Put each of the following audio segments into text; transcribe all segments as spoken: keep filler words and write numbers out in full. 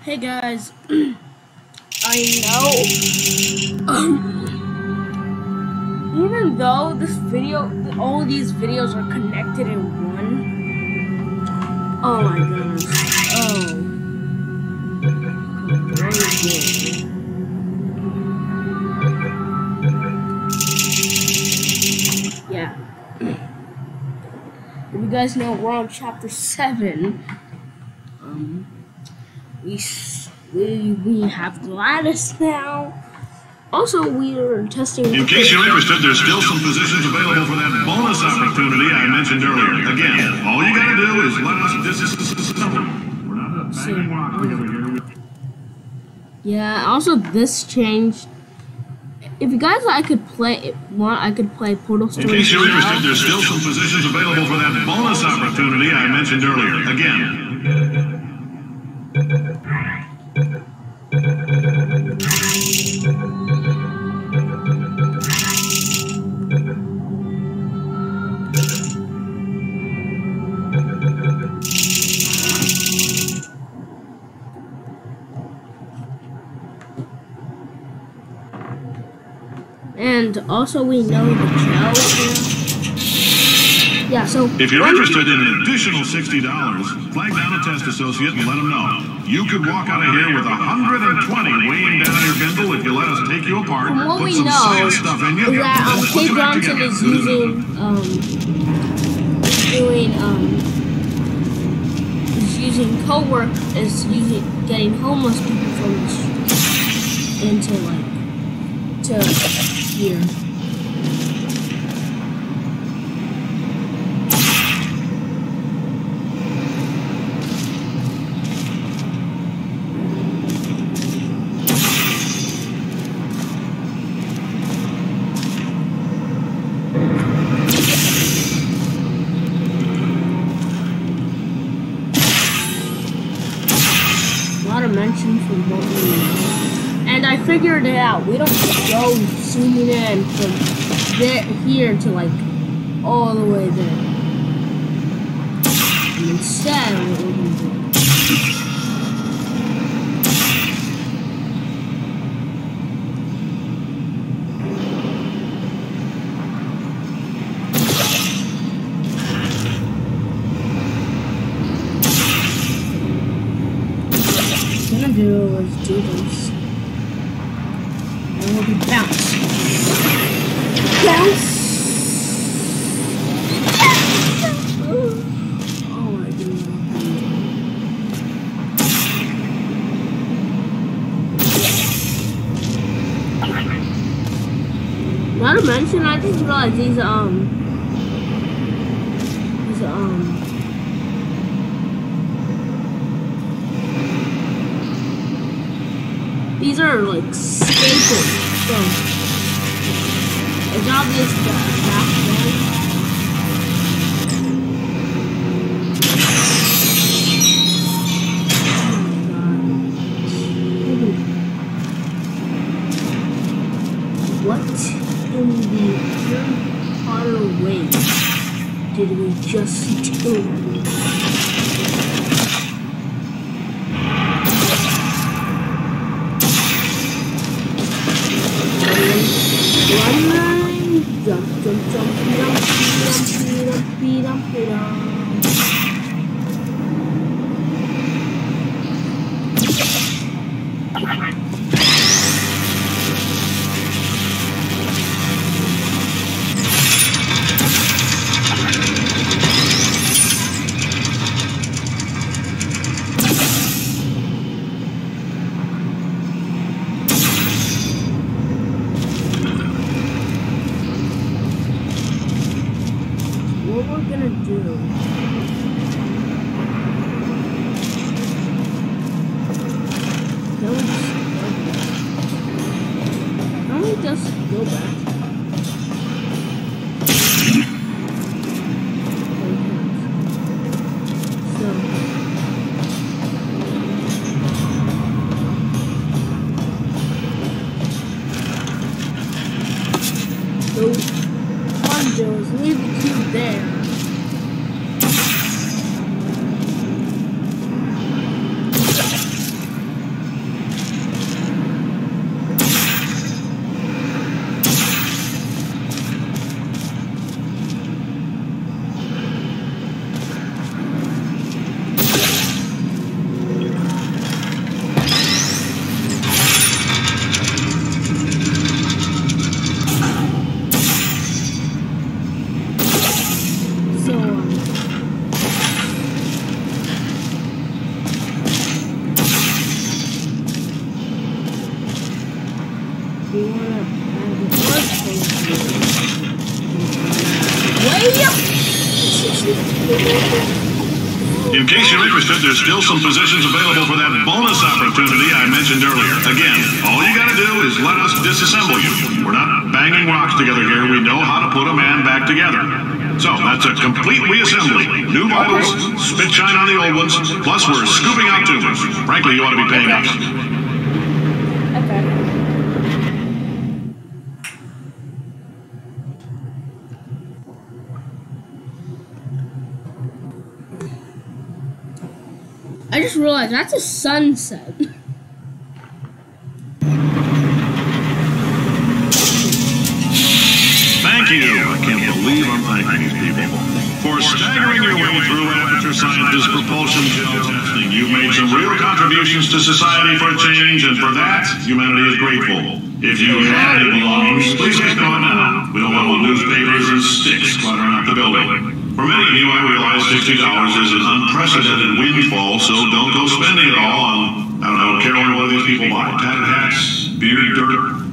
Hey guys, I know, um, even though this video, all of these videos are connected in one, oh my goodness, oh, crazy. Yeah, if you guys know, we're on chapter seven, um, we, we, we have Gladys now. Also, we are testing. In case you're interested, there's still some positions available for that bonus opportunity I mentioned earlier. Again, all you gotta do is let us disassemble. We're not banging rock together here. Yeah. Also, this changed. If you guys, I could play. Want I could play Portal Story. In case you're interested, there's still some positions available for that bonus opportunity I mentioned earlier. Again. And also, we know the gel. Yeah, so if you're interested in an additional sixty dollars, flag down a test associate and let them know. You could walk out of here with one hundred twenty weighing down your bindle if you let us take you apart. From what put we some know, science stuff in you, is that um, and Kay put you back Johnson together. is using, um, doing, um, is using co-work, is using, getting homeless people from the street into, like, to here. A lot of mention from what we know. And I figured it out. We don't go zooming in from there here to like all the way there. And instead, what we're gonna do. What we're gonna do is do this. And we'll be bounce. Bounce! Oh my goodness. Not to mention, I just realized these, um, these, um, these are like staples, so it's obvious that back then. Oh my god. What in the Harry Potter way did we just do? Jump, jump, jump, jump, jump, jump, jump, jump. What we're gonna do That was Way up! In case you're interested, there's still some positions available for that bonus opportunity I mentioned earlier. Again, all you gotta do is let us disassemble you. We're not banging rocks together here. We know how to put a man back together. So, that's a complete reassembly. New vitals, spit shine on the old ones, plus we're scooping out tumors. Frankly, you ought to be paying us. Okay. I just realized that's a sunset. Thank you. I can't believe I'm thanking these people. For staggering your way through Aperture Science's propulsion gel testing, you've made some real contributions to society for a change, and for that, humanity is grateful. If you had any belongings, please get going now. We don't want newspapers and sticks cluttering up the building. For many of you, I realize sixty dollars is an unprecedented windfall, so don't go spending it all on, I don't know, caring what these people buy. Tattered hats, beard dirt.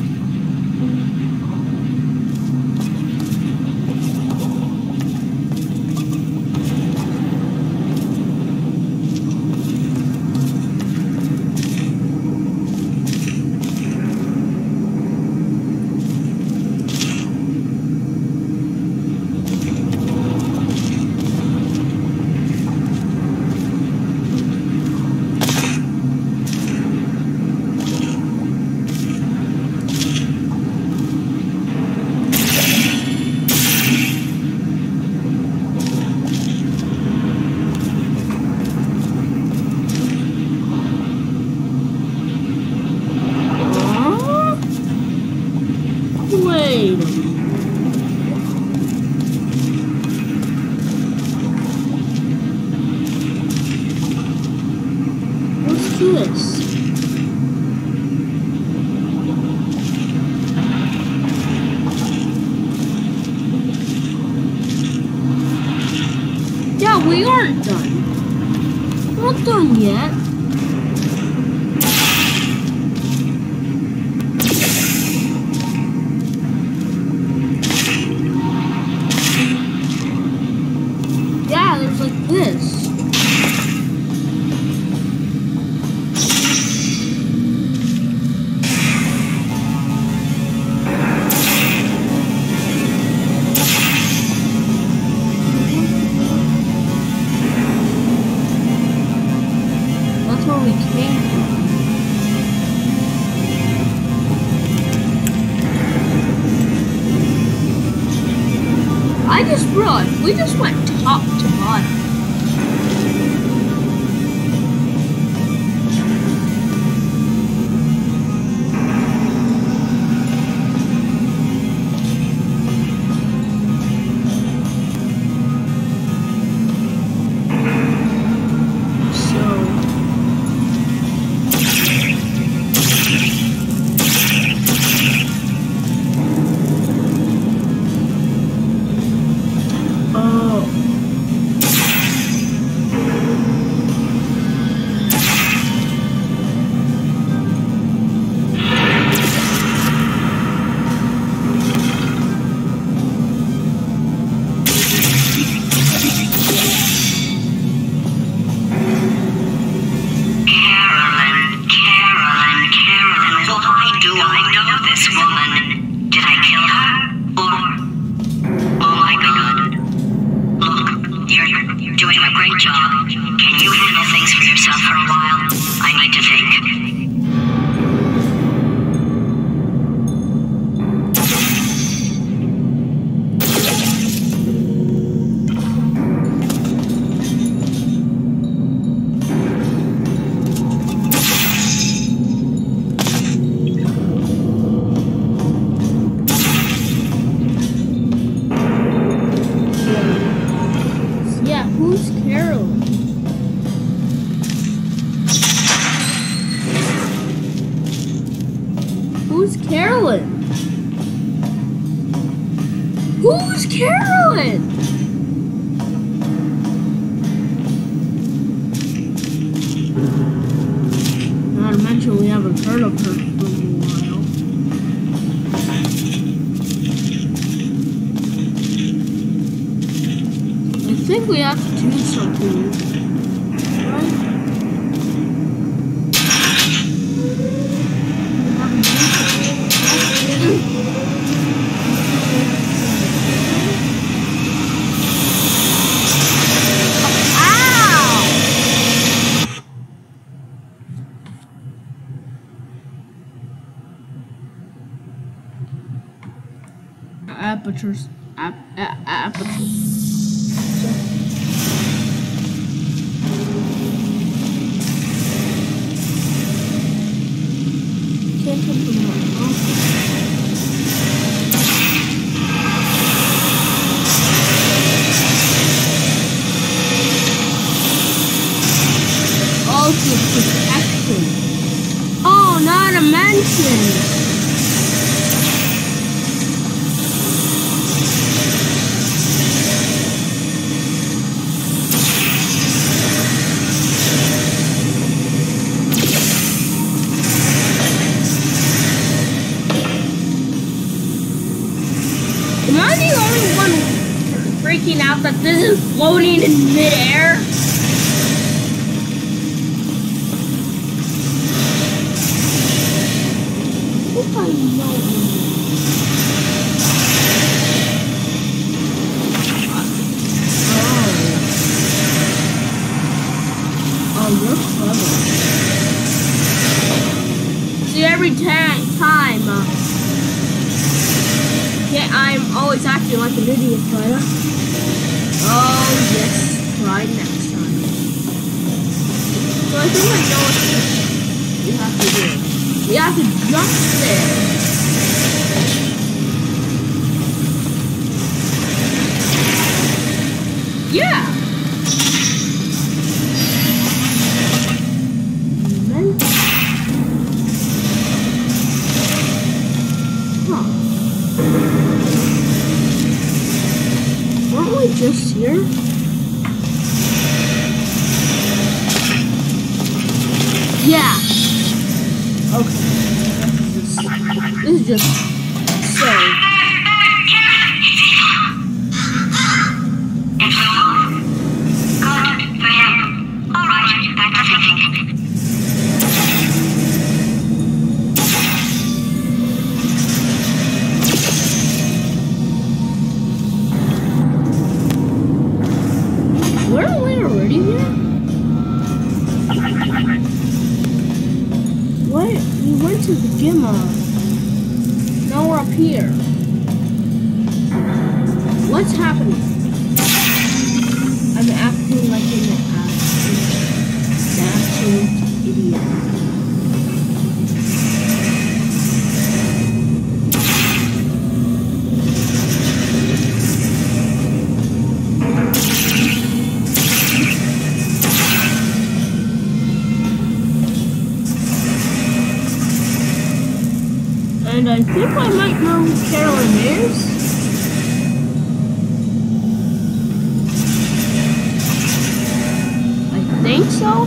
This. Yeah, we aren't done. We're not done yet. Yeah, there's like this. I just realized we just went top to bottom. Who's Carolyn? Who's Carolyn? Not to mention we haven't heard of her for a while. apertures. Ap a apertures. Can't come from my office. Also protection. Oh, not a mention. Am I the only one freaking out that this is floating in midair? If I know Oh. Oh, you're clever. See, every time, time, uh, yeah, I'm always acting like an idiot, but uh, oh yes, try next time. So I think I know what you have to do. You have to jump there. Yeah. And then, huh. Weren't we just here? Yeah. Okay. This is just so. Weren't we already here? What? We went to the Gimma. Now we're up here. What's happening? I'm acting like an absolute idiot. And I think I might know who Carolyn is. I think so.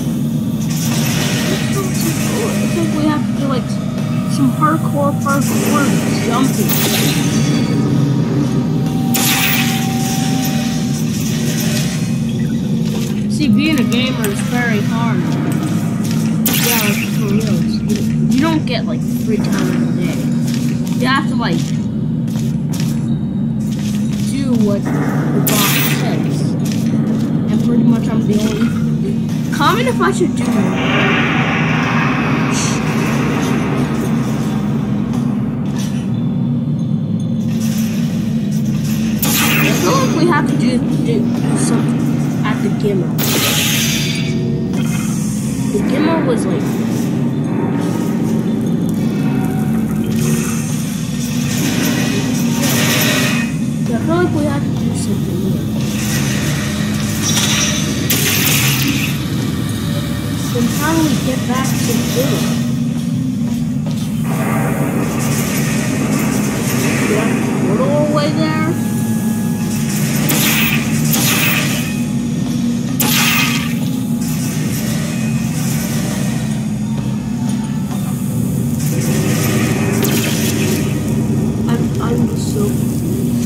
I think we have to do like some hardcore parkour jumping. See, being a gamer is very hard. Yeah, for real. You don't get like three times a day. You have to like do what the boss says. And pretty much I'm the only. Comment if I should do it. I feel like we have to do, do, do something at the Gimma. The Gimma was like I feel like we have to do something here. Then how do we get back to the Gimma? Do I have to portal all the way there? I'm, I'm just so confused.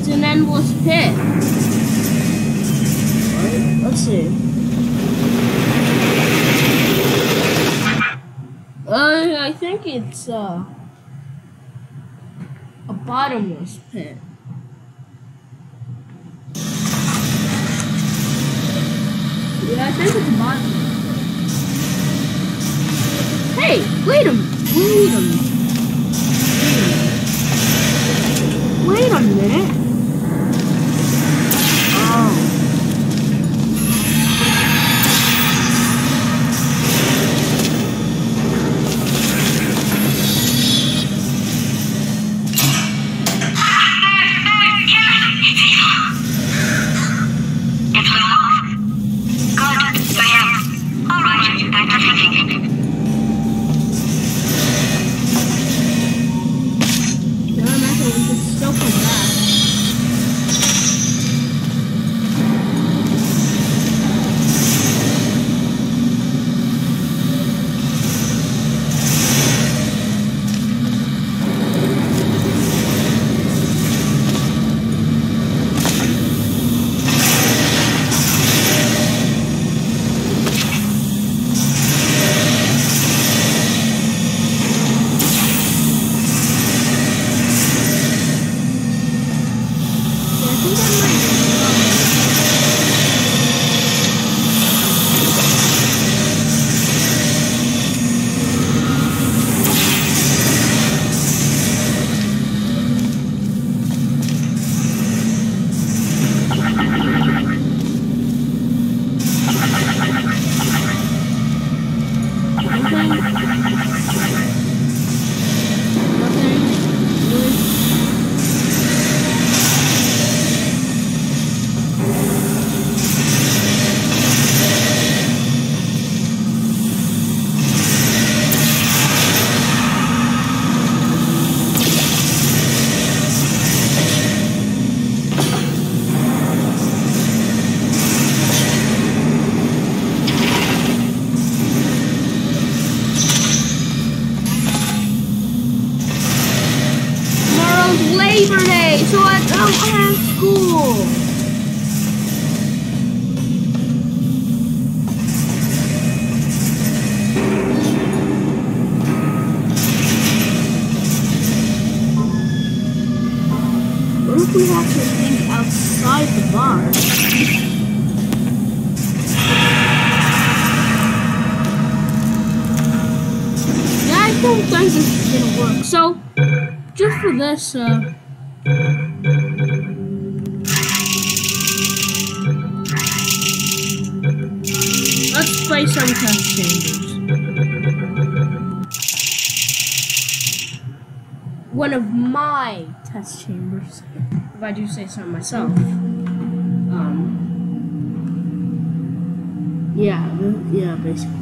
It's an endless pit. Let's see. Uh, I think it's uh, a bottomless pit. Yeah, I think it's a bottomless. Hey, wait a minute. Wait a minute. Wait a minute. Oh. Labor Day, so I don't have school. What if we have to think outside the box? Yeah, I don't think this is gonna work. So, just for this, uh, let's play some test chambers. One of my test chambers, if I do say so myself. Um, yeah, yeah, basically.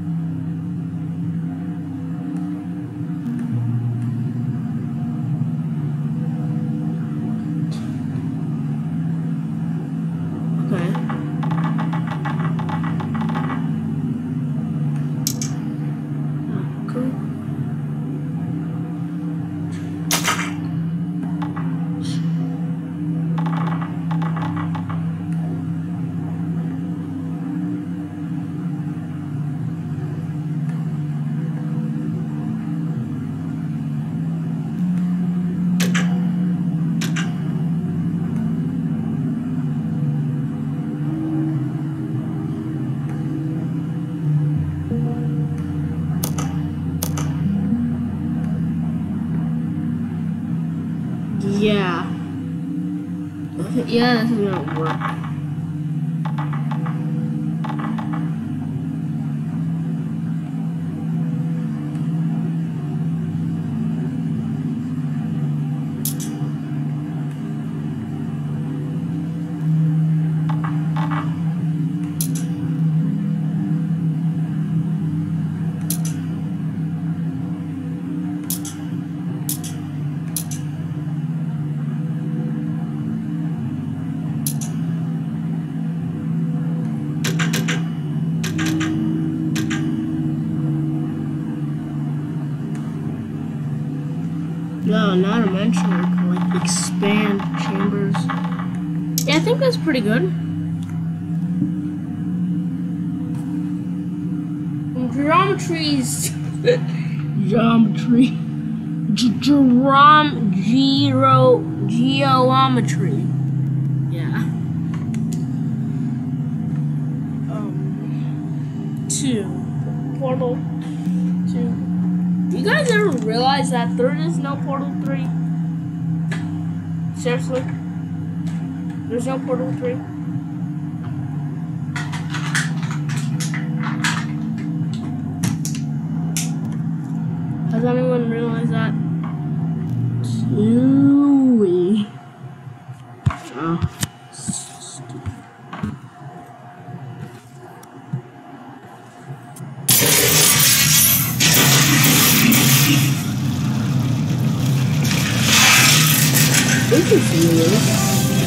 Yeah. Yeah, that's gonna work. No, not eventually. like expand chambers. Yeah, I think that's pretty good. Geometries. Geometry. Geom. Geo. Geometry. Yeah. Um. Two. Portal. Two. You guys ever realize that there is no Portal three? Seriously? There's no Portal three? Has anyone realized that? Chewy. Oh. This is weird.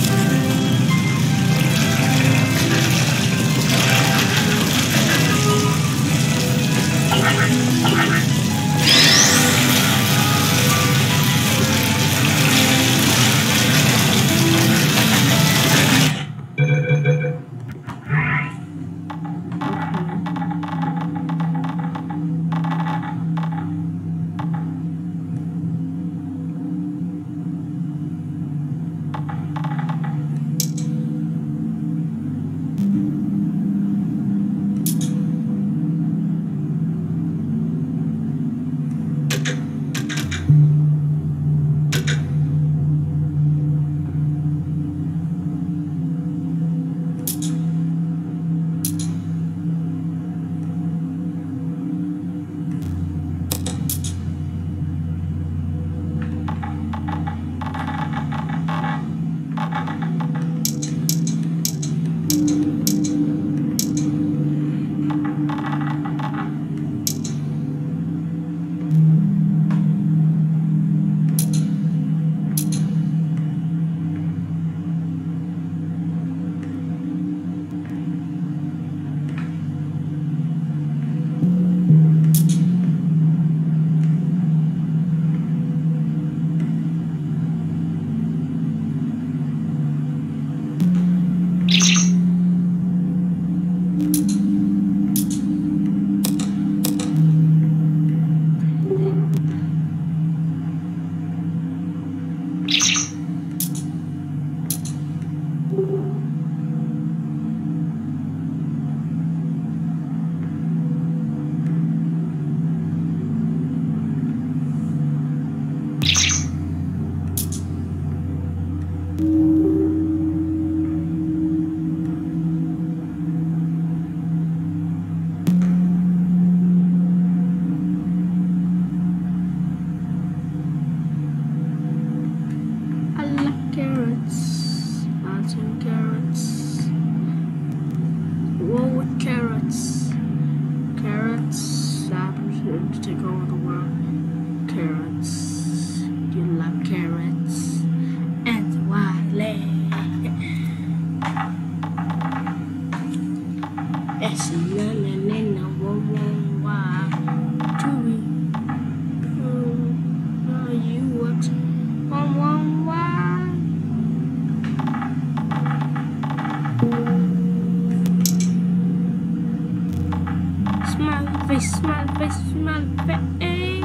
Smile face, smile face, smile face.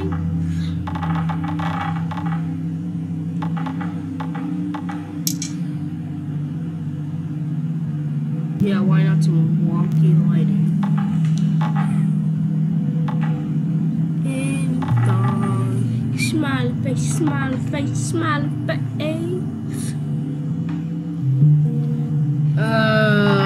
Yeah, why not some wonky lighting? And gone. Smile face, smile face, smile face. Uh.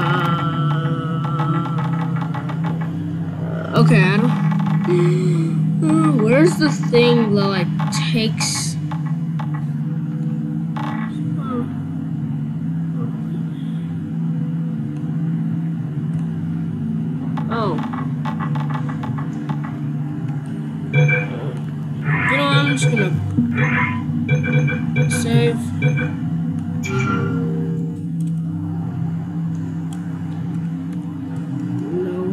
Okay, I don't. Where's the thing that like takes? Oh. You know, I'm just gonna save. No.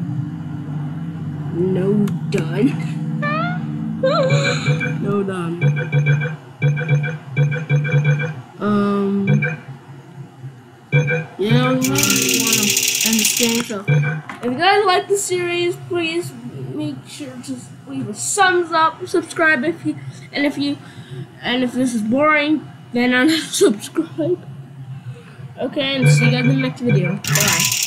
No done. No done. If you guys like the series, please make sure to leave a thumbs up, subscribe if you, and if you, and if this is boring, then unsubscribe. Okay, and see you guys in the next video. Bye.